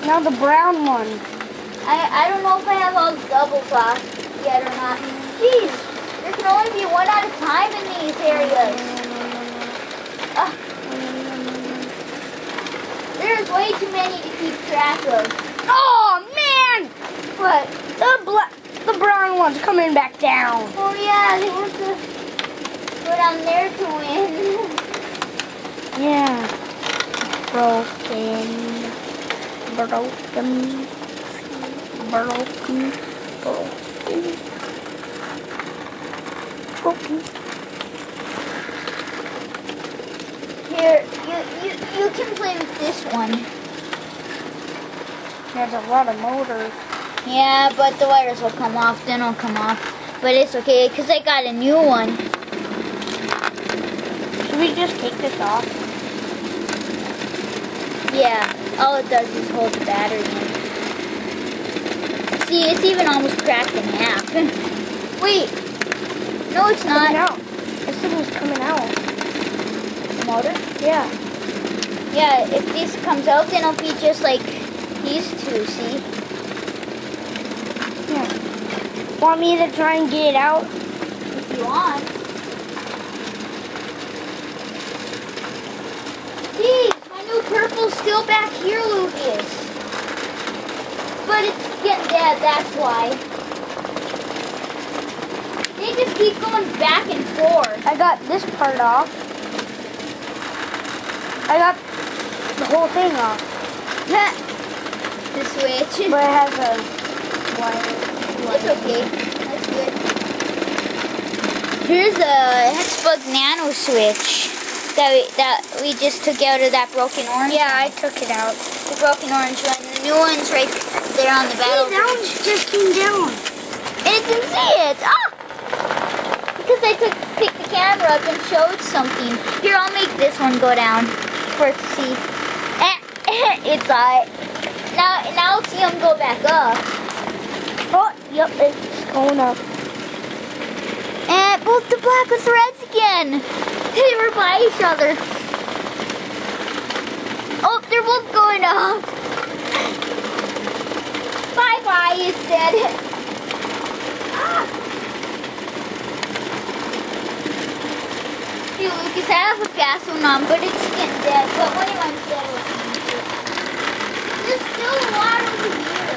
Now the brown one. I don't know if I have all the doubles off yet or not. Jeez, there can only be one at a time in these areas. There's way too many to keep track of. Oh man! What? The brown one's coming back down. Oh yeah, they have to go down there to win. Yeah. Broken. Here, you can play with this one. There's a lot of motors. Yeah, but the wires will come off, then it'll come off. But it's okay, because I got a new one. Should we just take this off? Yeah, all it does is hold the battery in. See, it's even almost cracked in half. Wait. No, it's not. Coming out. This thing was coming out. The motor? Yeah. Yeah, if this comes out, then it'll be just like these two, see? Yeah. Want me to try and get it out? If you want. Geez, my new purple's still back here, Lucas. But it's getting dead, that's why. They just keep going back and forth. I got this part off. I got the whole thing off. The switch. But it has a wire. It's okay. That's good. Here's a Hexbug Nano switch that we just took out of that broken orange. Yeah, I took it out. The broken orange one. The new one's right there on the battle. That one just came down. And it didn't see it. Ah! Because I picked the camera up and showed something. Here, I'll make this one go down for it to see. It's alright. Now I'll see them go back up. Oh, yep, it's going up. And both the black with the reds again. They were by each other. Oh, they're both going up. Bye-bye, it said. Ah. Hey, Lucas, I have a fast one on, but it's getting dead. But when it runs dead, there's still a lot over here.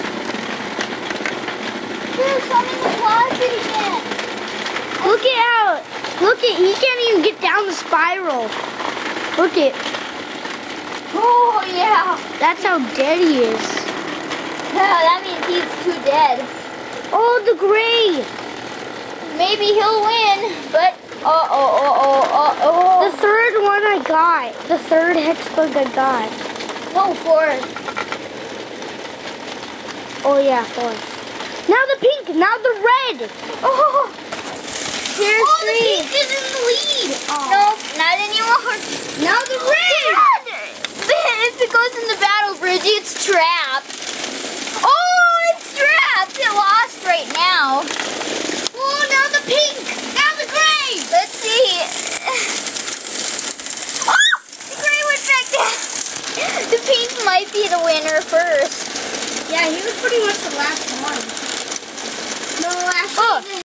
There's some in the closet again. Look at how, he can't even get down the spiral. Look at. Oh, yeah. That's how dead he is. Yeah, that means he's too dead. Oh, the gray. Maybe he'll win, but oh. The third one I got. The third Hexbug I got. No, fourth. Oh yeah, fourth. Now the pink, now the red. Oh, here's three. The pink is in the lead. Oh. No, not anymore. Now the red. If it goes in the battle bridge, it's trapped. Oh, it's trapped. It lost right now. Oh, now the pink. Now the gray. Let's see. Oh, the gray went back down. The pink might be the winner first. Yeah, he was pretty much the last one. No, actually. Oh.